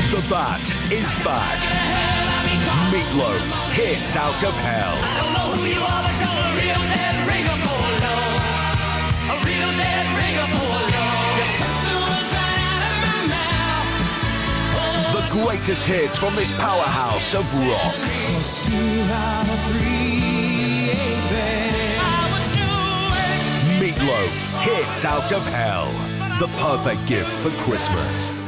The Bat is back. Meatloaf, Hits Out of Hell. I don't know who you are, but you're a real dead ringer for love. A real dead ringer for love. You took the words right out of my mouth. The greatest hits from this powerhouse of rock. Meatloaf, Hits Out of Hell. The perfect gift for Christmas.